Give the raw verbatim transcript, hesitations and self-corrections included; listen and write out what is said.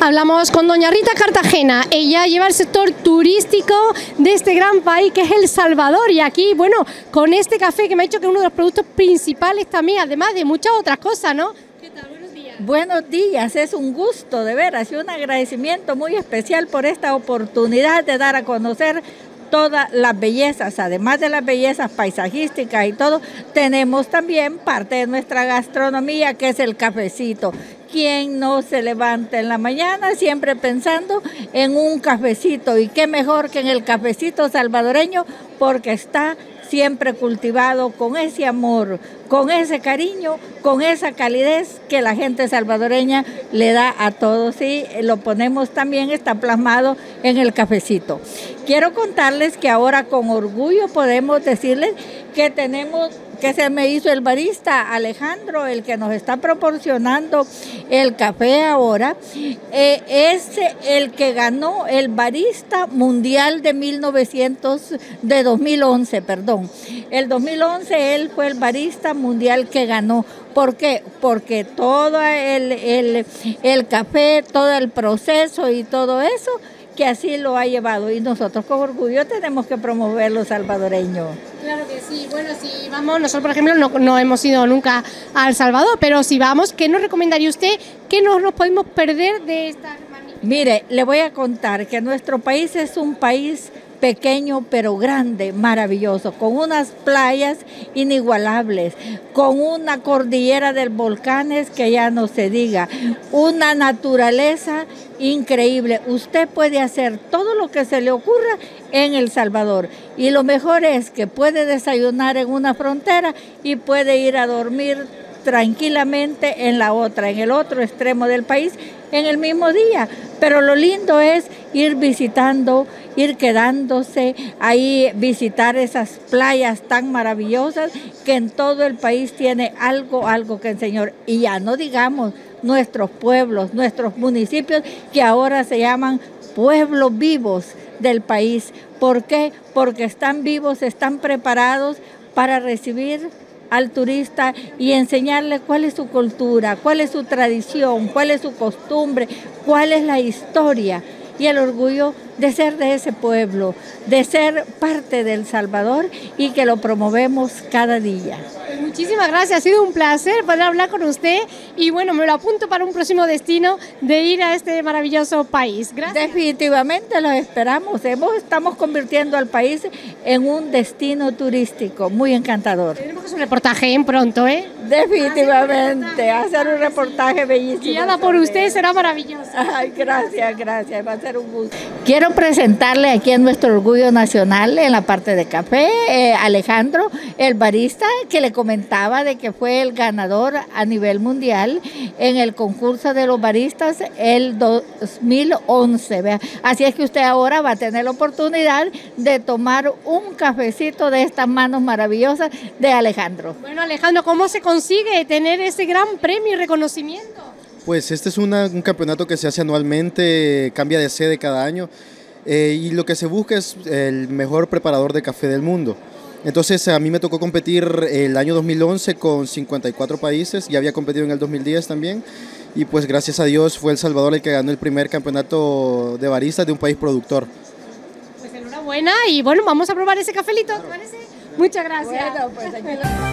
Hablamos con doña Rita Cartagena. Ella lleva el sector turístico de este gran país que es El Salvador, y aquí, bueno, con este café que me ha dicho que es uno de los productos principales también, además de muchas otras cosas, ¿no? ¿Qué tal? Buenos días. Buenos días, es un gusto de veras y un agradecimiento muy especial por esta oportunidad de dar a conocer todas las bellezas. Además de las bellezas paisajísticas y todo, tenemos también parte de nuestra gastronomía, que es el cafecito. ¿Quién no se levanta en la mañana siempre pensando en un cafecito? Y qué mejor que en el cafecito salvadoreño, porque está siempre cultivado con ese amor, con ese cariño, con esa calidez que la gente salvadoreña le da a todos, y lo ponemos también, está plasmado en el cafecito. Quiero contarles que ahora con orgullo podemos decirles que tenemos, que se me hizo el barista Alejandro, el que nos está proporcionando el café ahora, eh, es el que ganó el barista mundial de mil novecientos, de dos mil once, perdón. El dos mil once él fue el barista mundial que ganó. ¿Por qué? Porque todo el, el, el café, todo el proceso y todo eso, que así lo ha llevado, y nosotros con orgullo tenemos que promover lo salvadoreño. Claro que sí. Bueno, si vamos, nosotros por ejemplo no, no hemos ido nunca a El Salvador, pero si vamos, ¿qué nos recomendaría usted? ¿Qué no nos podemos perder de esta magnífica? Mire, le voy a contar que nuestro país es un país pequeño pero grande, maravilloso, con unas playas inigualables, con una cordillera de volcanes que ya no se diga, una naturaleza increíble. Usted puede hacer todo lo que se le ocurra en El Salvador, y lo mejor es que puede desayunar en una frontera y puede ir a dormir tranquilamente en la otra, en el otro extremo del país, en el mismo día. Pero lo lindo es ir visitando, ir quedándose ahí, visitar esas playas tan maravillosas que en todo el país tiene algo, algo que enseñar. Y ya no digamos nuestros pueblos, nuestros municipios, que ahora se llaman pueblos vivos del país. ¿Por qué? Porque están vivos, están preparados para recibir al turista y enseñarle cuál es su cultura, cuál es su tradición, cuál es su costumbre, cuál es la historia y el orgullo de ser de ese pueblo, de ser parte de El Salvador, y que lo promovemos cada día. Muchísimas gracias, ha sido un placer poder hablar con usted, y bueno, me lo apunto para un próximo destino de ir a este maravilloso país. Gracias. Definitivamente los esperamos. Hemos, estamos convirtiendo al país en un destino turístico muy encantador. Tenemos que hacer un reportaje en pronto, ¿eh? Definitivamente, hacer un reportaje bellísimo. Guiada por usted será maravilloso. Ay, gracias, gracias, va a ser un gusto. Quiero presentarle aquí en nuestro orgullo nacional, en la parte de café, eh, Alejandro, el barista, que le comentaba de que fue el ganador a nivel mundial en el concurso de los baristas el dos mil once. ¿Vea? Así es que usted ahora va a tener la oportunidad de tomar un cafecito de estas manos maravillosas de Alejandro. Bueno, Alejandro, ¿cómo se consigue tener ese gran premio y reconocimiento? Pues este es una, un campeonato que se hace anualmente, cambia de sede cada año, eh, y lo que se busca es el mejor preparador de café del mundo. Entonces a mí me tocó competir el año dos mil once con cincuenta y cuatro países, ya había competido en el dos mil diez también, y pues gracias a Dios fue El Salvador el que ganó el primer campeonato de baristas de un país productor. Pues enhorabuena, y bueno, vamos a probar ese cafelito, ¿te parece? Muchas gracias. Bueno, pues aquí lo...